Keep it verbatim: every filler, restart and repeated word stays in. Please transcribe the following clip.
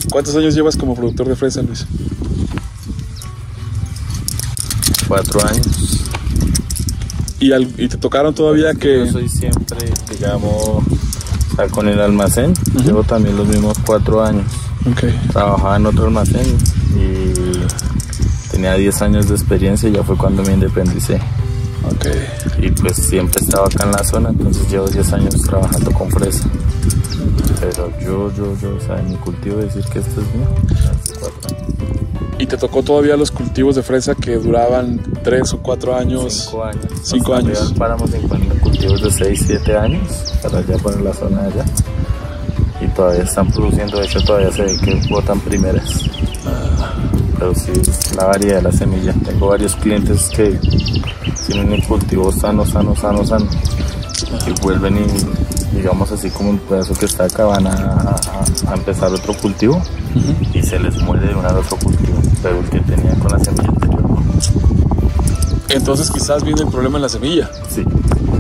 ¿Cuántos años llevas como productor de fresa, Luis? Cuatro años. ¿Y, al, y te tocaron todavía que...? Yo soy siempre, digamos, o sea, con el almacén, uh-huh. Llevo también los mismos cuatro años. Okay. Trabajaba en otro almacén y tenía diez años de experiencia y ya fue cuando me independicé. Okay. Y pues siempre estaba acá en la zona, entonces llevo diez años trabajando con fresa. Pero yo, yo, yo, o sea, en mi cultivo decir que esto es mío, hace cuatro años. ¿Y te tocó todavía los cultivos de fresa que duraban tres o cuatro años? Cinco años. Cinco Hasta años. Paramos en cultivos de seis, siete años, para allá por la zona de allá. Y todavía están produciendo, de hecho todavía se ve que botan primeras. Pero sí, es la variedad de la semilla. Tengo varios clientes que tienen el cultivo sano, sano, sano, sano. Y vuelven y, digamos así como un pedazo que está acá, van a, a, a empezar otro cultivo. Uh-huh. Y se les muere de una al otro cultivo. Pero el que tenía con la semilla anterior. Entonces quizás viene el problema en la semilla. Sí.